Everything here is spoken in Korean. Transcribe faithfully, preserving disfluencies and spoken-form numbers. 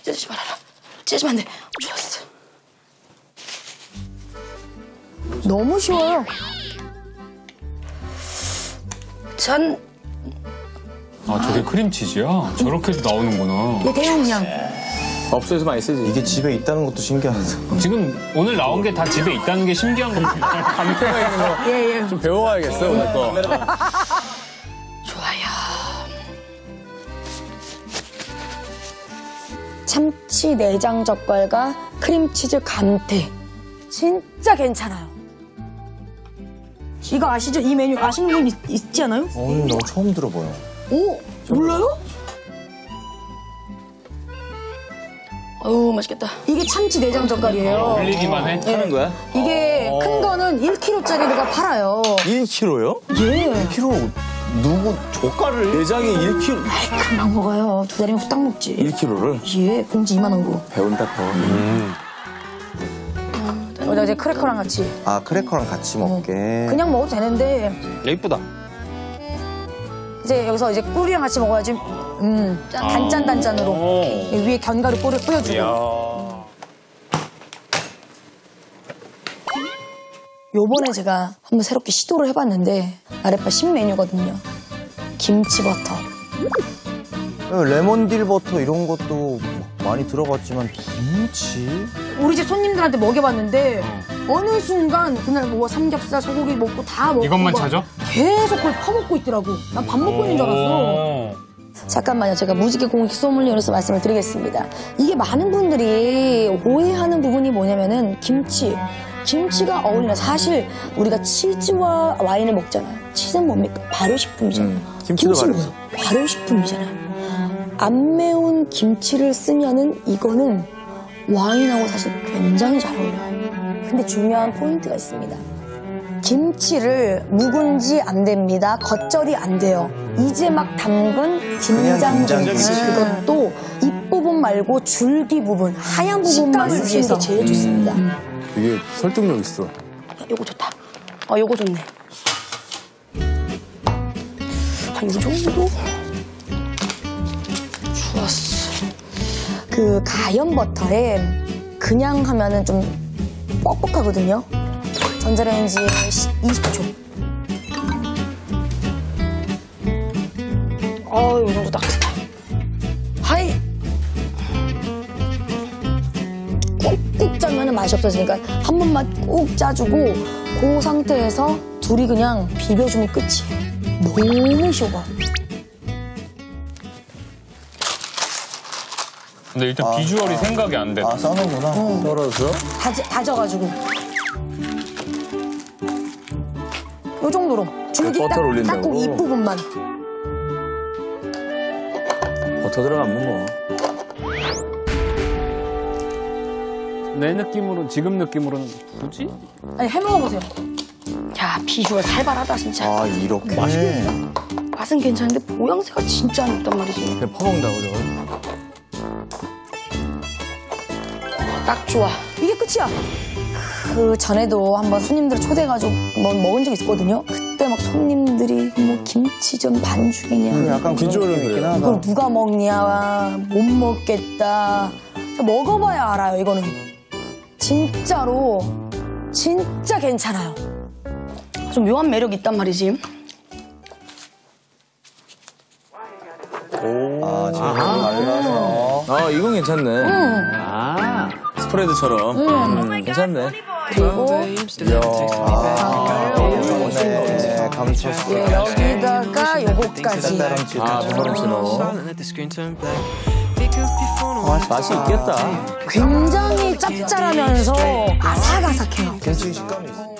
찢지 말아라. 찢으면 안 돼. 좋았어. 너무 쉬워요. 짠. 아, 저게 크림치즈야? 저렇게도 나오는구나. 얘 대용량. 업소에서 많이 쓰지. 이게 집에 있다는 것도 신기하다. 지금 오늘 나온 게 다 집에 있다는 게 신기한 겁니다. 감태가 있는 거. 예, 예. 좀 배워와야겠어, 오늘 거. 좋아요. 참치 내장 젓갈과 크림치즈 감태. 진짜 괜찮아요. 이거 아시죠? 이 메뉴 아시는 분 있, 있지 않아요? 오늘 너무 처음 들어봐요. 오, 몰라요? 어우, 맛있겠다. 이게 참치 내장 젓갈이에요. 흘리기만 해? 하는 거야? 이게 어. 큰 거는 일 킬로그램짜리가 팔아요. 일 킬로그램요? 예. 일 킬로그램 누구 젓갈을? 내장이 일 킬로그램. 아이, 금방 먹어요. 두 달이면 후딱 먹지. 일 킬로그램를? 예, 봉지 이만한 거. 배운다, 배워. 음. 여기다 이제 크래커랑 같이. 아, 크래커랑 같이 먹게. 그냥 먹어도 되는데 예쁘다. 이제 여기서 이제 꿀이랑 같이 먹어야지. 음, 단짠 단짠으로 위에 견과류 꿀을 뿌려주고. 요번에 제가 한번 새롭게 시도를 해봤는데 아랫바 신메뉴거든요. 김치버터. 레몬딜 버터 이런 것도 많이 들어봤지만 김치? 우리 집 손님들한테 먹여봤는데 어느 순간 그날 뭐 삼겹살, 소고기 먹고 다 먹고 이것만 막 찾아? 계속 그걸 퍼먹고 있더라고. 난 밥 먹고 있는 줄 알았어. 잠깐만요. 제가 무지개 공익 소믈리에로서 말씀을 드리겠습니다. 이게 많은 분들이 오해하는 부분이 뭐냐면은 김치. 김치가 어울리나. 사실 우리가 치즈와 와인을 먹잖아요. 치즈는 뭡니까? 발효식품이잖아요. 음, 김치도 김치는 발효. 뭐예요? 발효식품이잖아요. 안 매운 김치를 쓰면은 이거는 와인하고 사실 굉장히 잘 어울려요. 근데 중요한 포인트가 있습니다. 김치를 묵은지 안 됩니다. 겉절이 안 돼요. 이제 막 담근 김장 김치. 그것도 잎부분 말고 줄기 부분, 하얀 부분만 쓰시는 게 제일 좋습니다. 이게 설득력 있어. 야, 요거 좋다. 아, 요거 좋네. 한 이 정도? 좋았어. 그 가염 버터에 그냥 하면은 좀 뻑뻑하거든요. 전자레인지에 이십 초. 어, 요 정도 딱 좋다. 하이! 꾹꾹 짜면은 맛이 없어지니까 한 번만 꾹 짜주고 그 상태에서 둘이 그냥 비벼주면 끝이에요. 너무 쉬워. 근데 일단 아, 비주얼이 아. 생각이 안 돼. 아, 싸는구나. 썰어서? 다져, 다져가지고. 요 정도로. 줄기 딱, 버터를 올린다고? 딱 그 잎부분만. 버터 들어가면 뭐. 내 느낌으로는, 지금 느낌으로는 굳이? 아니, 해먹어보세요. 야, 비주얼 살벌하다, 진짜. 아, 이렇게. 맛있겠다. 맛은 괜찮은데 모양새가 진짜 안 있단 말이지. 그냥 퍼먹는다고, 저거. 딱 좋아. 이게 끝이야. 그 전에도 한번 손님들 초대해가지고 뭐 먹은 적 있거든요. 그때 막 손님들이 뭐 김치전 반죽이냐. 약간 비주얼은 그래요. 하다. 이걸 누가 먹냐. 못 먹겠다. 먹어봐야 알아요, 이거는. 진짜로. 진짜 괜찮아요. 좀 묘한 매력이 있단 말이지. 아, 지금 말라서. 아, 이건 괜찮네. 음. 아, 스프레드처럼. 음, 괜찮네. 그리고 아, 네, 감췄어. 예, 여기다가 요거까지. 다람쥐. 아, 페퍼론치노. 맛이 있겠다. 굉장히 짭짤하면서 아삭아삭해요. 김치 식감이 있어.